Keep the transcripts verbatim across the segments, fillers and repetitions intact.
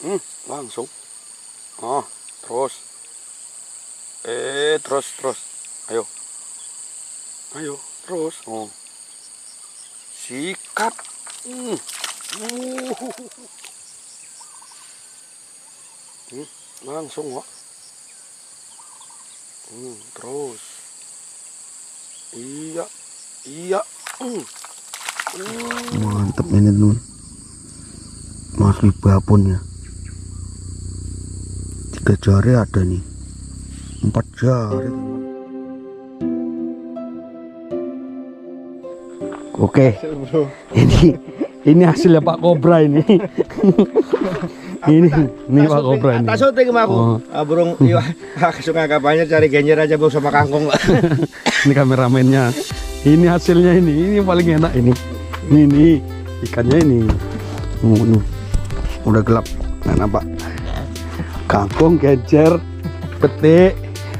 Hmm, langsung. Oh, terus. Eh, terus, terus. Ayo. Ayo, terus. Oh. Sikat. Hmm. Uh. Hmm, langsung kok. Hmm, terus. Iya. Iya. Hmm. Hmm. Mantap ini teman. Masih babon ya. Tiga jari ada nih. Empat jari teman. Oke. Ini ini hasilnya Pak Kobra ini. ini ini Pak Kobra ini. Tak syuting sama aku. Oh. Ah, burung iya suka kapannya cari genjer aja bung sama kangkung lah. Ini kameramennya. Ini hasilnya ini. Ini paling enak ini. Ini ini ikannya ini. Oh, ini. Udah gelap. Nggak nampak. Kangkung, genjer, petik.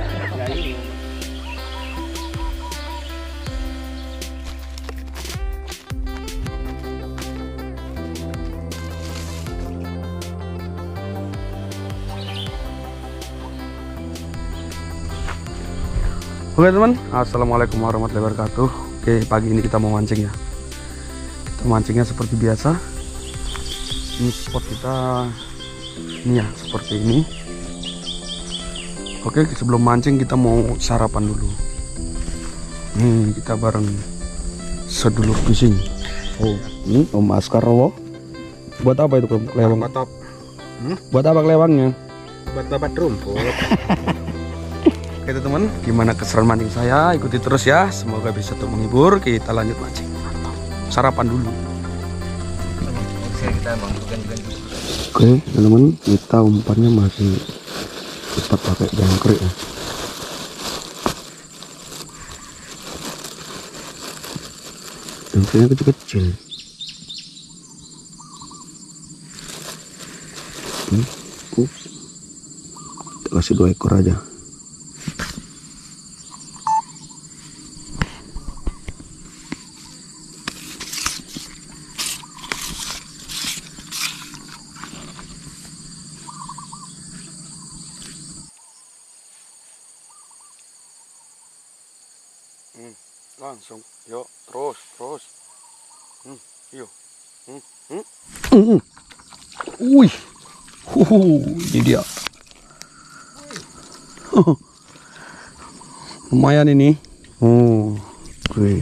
Oke teman, assalamualaikum warahmatullahi wabarakatuh. Oke, pagi ini kita mau mancing ya. Kita mancingnya seperti biasa. Ini spot kita ini ya, seperti ini. Oke, sebelum mancing kita mau sarapan dulu. Nih, kita bareng sedulur fishing. Oh, ini Om Askar Rowo. Buat apa itu kelewang? Top. Hmm? Buat apa kelewangnya? Buat babat rumput. Oke teman, gimana keseruan mancing saya? Ikuti terus ya, semoga bisa untuk menghibur. Kita lanjut mancing. Mantap. Sarapan dulu. Oke teman, kita umpannya masih cepat pakai jangkrik ya. Jangkriknya kecil-kecil. Hmm. Uh. Kita kasih dua ekor aja. Hmm, langsung. Yuk, terus, terus. Hmm, yuk. Hmm, hmm. Hmm. Wih. Huhu, ini dia. Lumayan ini. Oh, oke.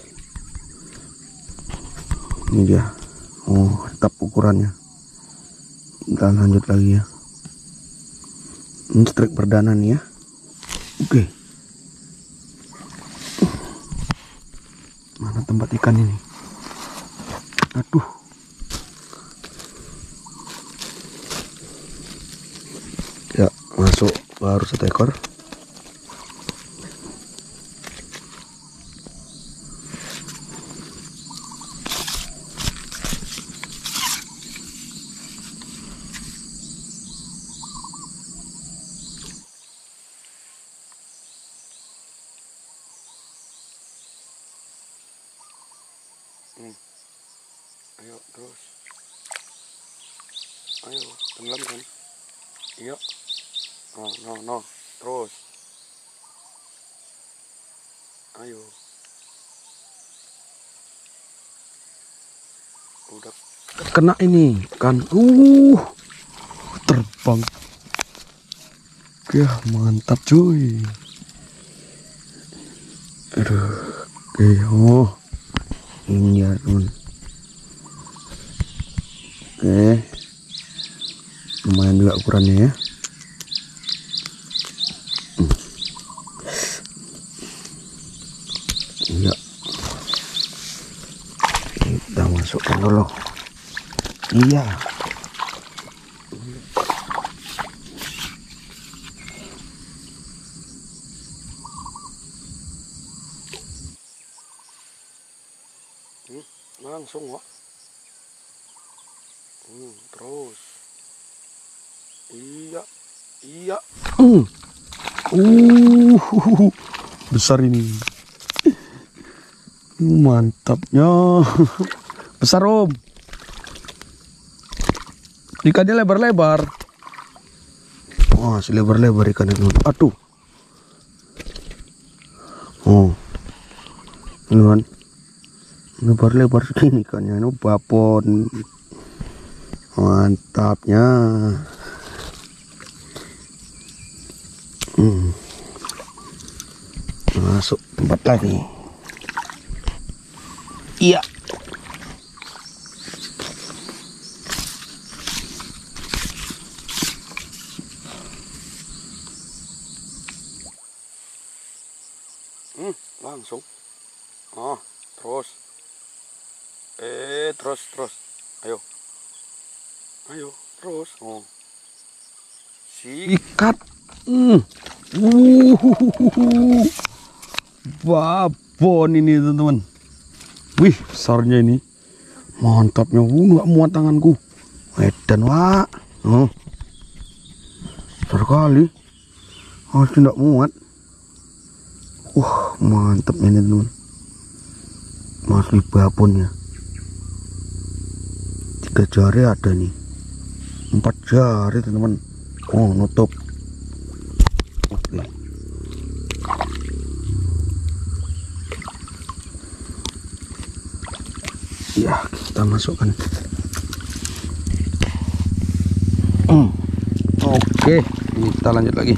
Ini dia. Oh, tetap ukurannya. Kita lanjut lagi ya. Ini strike perdana nih ya. Oke. Mana tempat ikan ini? Aduh. Ya, masuk baru satu ekor. Hmm. Ayo, terus. Ayo, tenggelam kan? Iya. No, no, no. Terus. Ayo. Udah. Kena ini kan. Uh. Terbang. Ya, mantap cuy. Aduh. Oke, oh. Ini ya teman. Oke, lumayan juga ukurannya ya. Hmm. Iya, kita masukkan dulu. Iya. Hmm, langsung kok. Hmm, terus. Iya, iya. Hmm. Uh, besar ini. Mantapnya. Besar Om. Ikannya lebar-lebar. Wah, si lebar-lebar ikannya teman. Aduh. Oh. Teman. Lebar-lebar segini ikannya. Ini babon. Mantapnya. Hmm. Masuk tempat lagi. Iya. Hmm, langsung. Oh, terus. Eh, terus, terus. Ayo. Ayo, terus. Oh. Si Ikat. Hmm. Uh. Babon ini teman-teman. Wih, besarnya ini. Mantapnya. Uh, nggak muat tanganku. Edan, Wak. Oh. Besar kali. Harus tidak muat. Wah, mantap ini teman. Masih babonnya. Tiga jari ada nih. Empat jari teman-teman. Oh, nutup. Oke. Ya, kita masukkan. Hmm. Oke, kita lanjut lagi.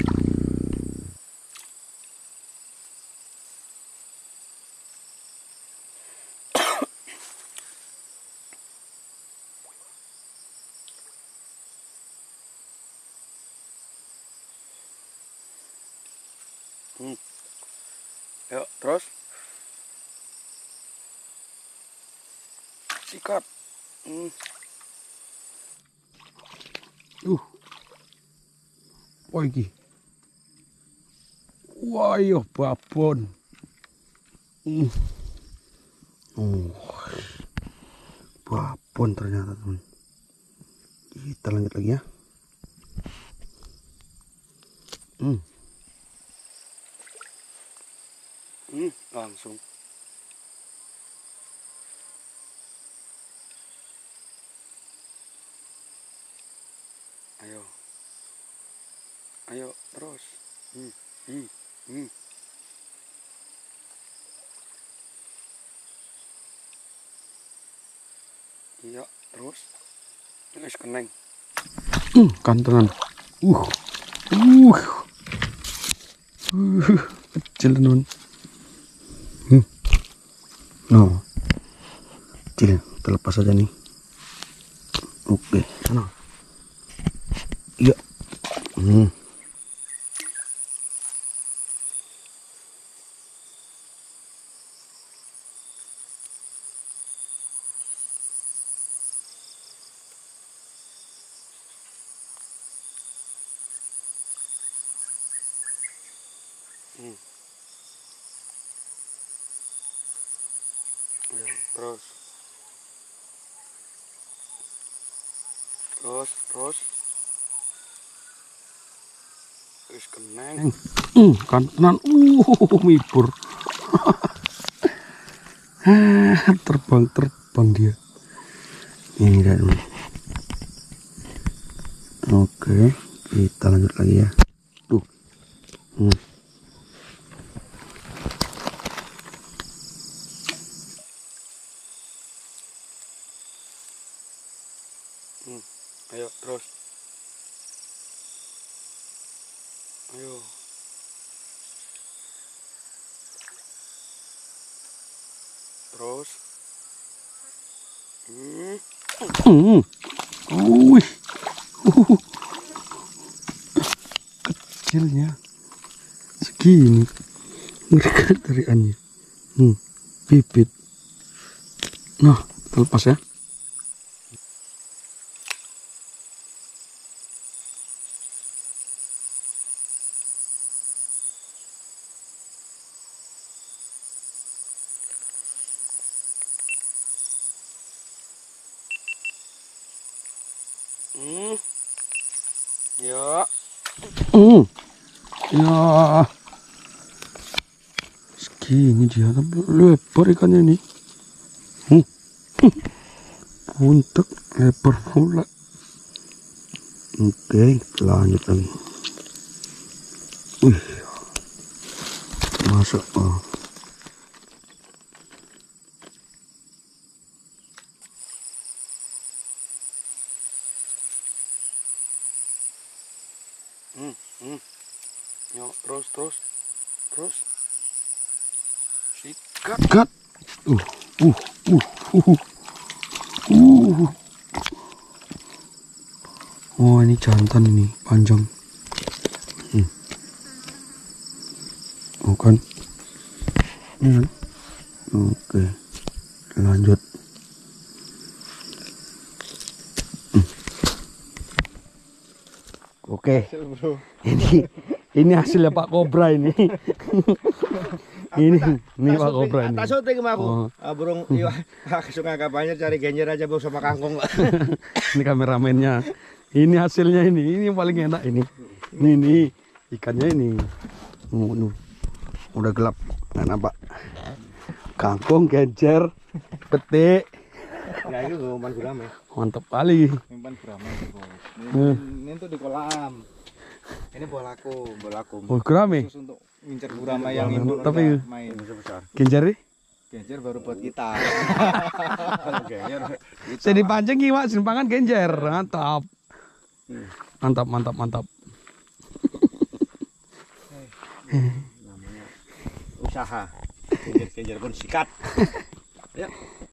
Hmm. Yuk, terus. Sikat. Hmm. Uh. Wah, iki. Wah, yo babon. Hmm. Oh. Babon ternyata, teman. Kita lanjut lagi ya. Hmm. Hmm, langsung. Ayo. Ayo, terus. Hmm, hmm, hmm. Iya, terus. Ini keneng. Hmm, kantongan. Uh. Uh. Uh. Kecil teman. Hmm. No. Kecil, terlepas aja nih. Oke, sana. Iya. Hmm. Hmm. Ayo, terus. Terus, terus. Terus keneng. Hmm, kantonan. Uh, mibur. terbang terbang dia. Ini dah dulu. Oke, kita lanjut lagi ya. Tuh. Hmm. Hmm. Ayo, terus. Ayo. Terus. Hmm. Hmm. Wih. Uh. Kecilnya segini. Mereka tariannya. Hmm. Bibit. Nah, terlepas ya. Hmm. Ya. Hmm. Ya. Segini dia, tapi lebar ikannya ini. Hmm. Untuk lebar pula. Oke, lanjut lagi. Wih, masuk. Oh. Hmm, hmm. Yuk, terus, terus, terus. Sikat. Cut. Uh, uh, uh, uh, uh. Oh, ini jantan ini, panjang. Hmm. Oh kan. Ini kan. Oke. Lanjut. Hmm. Oke. Ini ini hasilnya Pak Kobra ini. Ini ini Pak Kobra ini. Tak syuting sama aku. Oh. Ah, burung iya. Kesungai banyak cari genjer aja bos sama kangkung. Ini kameramennya. Ini hasilnya ini, ini yang paling enak ini. Ini ini ikannya ini. Uh, uh. Udah gelap, nggak nampak. Kangkung, genjer, petik. Ya ini umpan gurame. Mantap kali. Umpan gurame bos. Hmm. Ini, ini tuh di kolam. Ini bolaku, bolaku. Oh, gurame. Khusus untuk ngincer gurame yang induk Tapi main besar. genjer nih. Genjer baru buat kita. Genjer. Saya dipancing kiwak simpangan genjer. Mantap. Mantap, mantap, mantap. Namanya usaha. Genjer-genjer pun sikat. Ayo.